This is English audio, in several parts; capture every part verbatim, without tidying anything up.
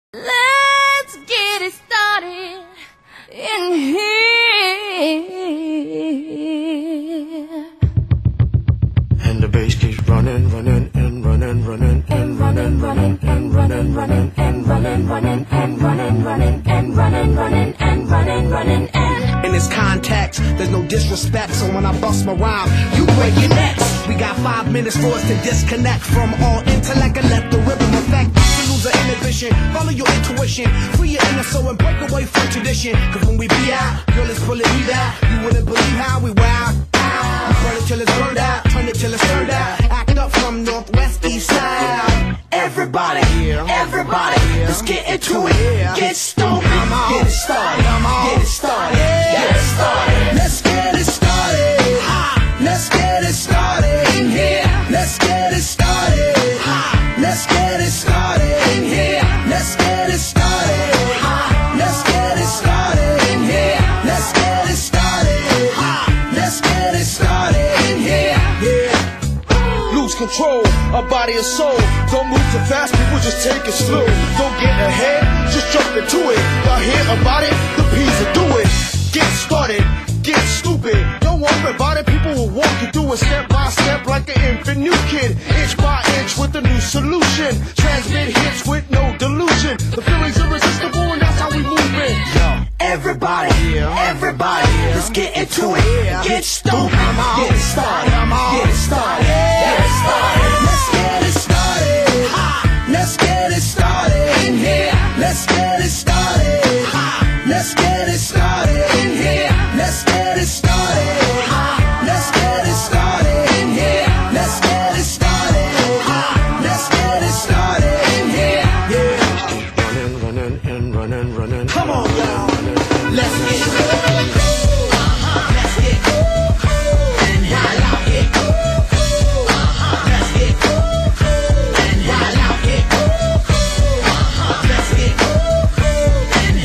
Let's get it started in here. And the bass keeps running, running, and running, running, and running, running, and running, running, and running, running, and running, running, and running, running, and running, running, and in this context, there's no disrespect, so when I bust my rhyme, you break your necks. We got five minutes for us to disconnect from all intellect and let the rhythm affect. You lose the inhibition, follow your intuition, free your inner soul and break away from tradition. Cause when we be out, girl, it's pulling me out. You wouldn't believe how we wow. We burn it till it's burned out, turn it till it's turned out. Act up from northwest, east side. Everybody, everybody, let's get into it. Get stupid, get it started, get it started, get it started. Let's get it started. Let's get it started in here. Let's get it started. Let's get it started in here. Let's get it started. Let's get it started in here. Let's get it started. Let's get it started in here. Yeah. Lose control of body and soul. Don't move too fast, people just take it slow. Don't get ahead, just jump into it. Y'all hear about it? The P's will do it. Get started, get stupid. Don't worry about it, people will walk you through it step by step like an infant new kid. Inch by inch with a new solution. Transmit hits with no delusion. The feeling's irresistible and that's how we move it. Yo, everybody, everybody, let's get into it. Get stupid, get it started, get it started, get it started. Let's get it started. Let's get it started in here. Let's get it started. Let's get it started in here. Let's get it started. Let's get it started in here. Let's get it started. Let's get it started in here. Yeah. running, running, and running, running. Come on, y'all. Let's get it. Let's get it. And y'all out it. Let's get it. And y'all out it. Let's get it. And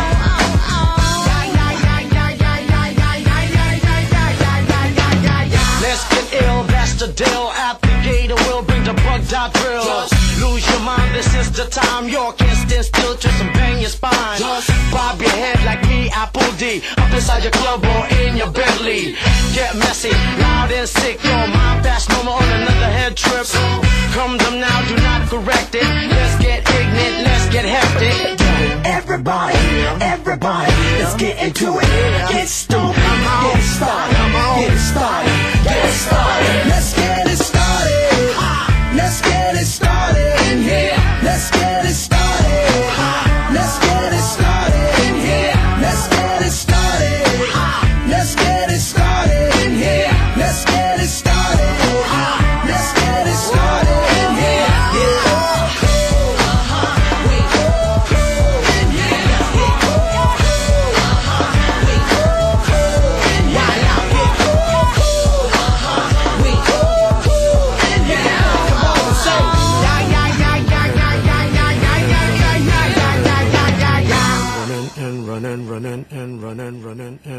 Let's get ill, that's the deal. At the gate, we'll bring the bugged out drills. Lose your mind, this is the time. You can't stand still, twist and bang your spine. Bob your head like me, Apple D. Up inside your club or in your Bentley. Get messy, loud and sick. Your mind fast, no more on another head trip. Come them now, do not correct it. Let's get ignorant, let's get hectic. everybody, everybody, let's get into it. Get stupid, get it started, get it started, get it started. Let's get it started. Let's get it started in here. Let's get it started. Let's get it started in here. Let's get it started. Let's get it started in here. Let's get it started. Let's get it started in here. Running and running and running and